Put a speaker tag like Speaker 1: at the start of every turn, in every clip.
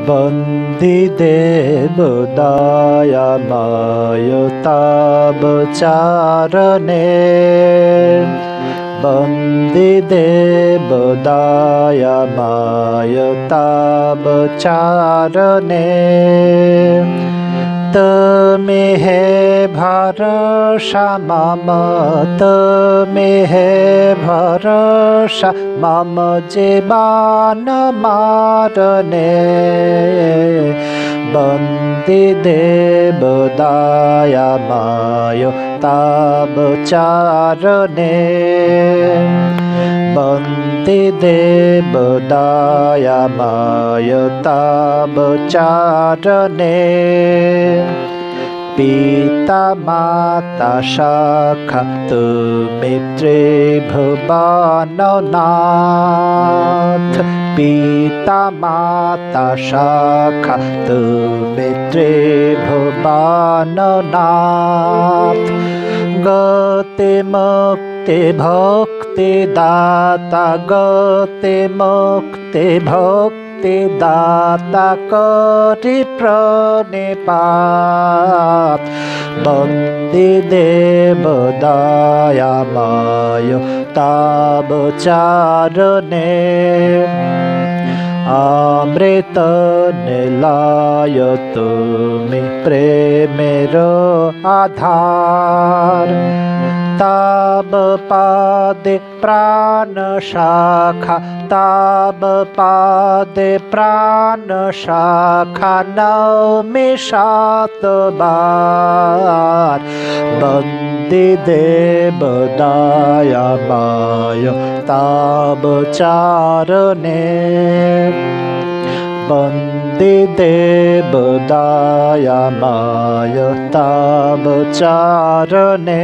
Speaker 1: বন্দী দেব দয়াময় তব চরণে, বন্দী দেব দয়াময় তব চরণে। তুমি হে ভরসা মম, তুমি হে ভরসা মম জীবন মরণে। বন্দী দেব দয়াময় তব চরণে, বন্দী দেব দয়াময় তব চরণে। পিতা মাতা সখা তুমি ত্রিভুবননাথ, পিতা মাতা সখা তুমি ত্রিভুবননাথ। গতি মুক্তি ভক্তি দাতা, গতি মুক্তি ভক্তি দাতা করি প্রণিপাত। বন্দী দেব দয়াময় তব চরণে, অমৃত নিলয় তুমি প্রেমের আধার। তব পাদে প্রাণ শাখা, তব পাদে প্রাণ শাখা নৌমি শতবার। বন্দী দেব দয়াময় তব চরণে, বন্দী দেব দয়াময় তব চরণে।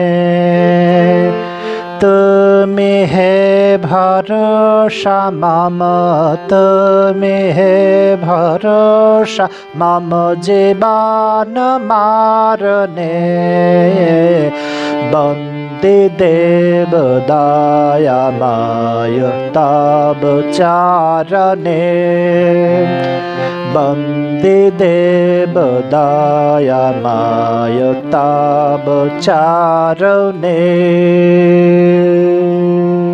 Speaker 1: তুমি হে ভরসা মম, তুমি হে ভরসা মম জীবন মরণে। বন্দী দেব দয়াময় তব চরণে, বন্দী দেব দয়াময় তব চরণে।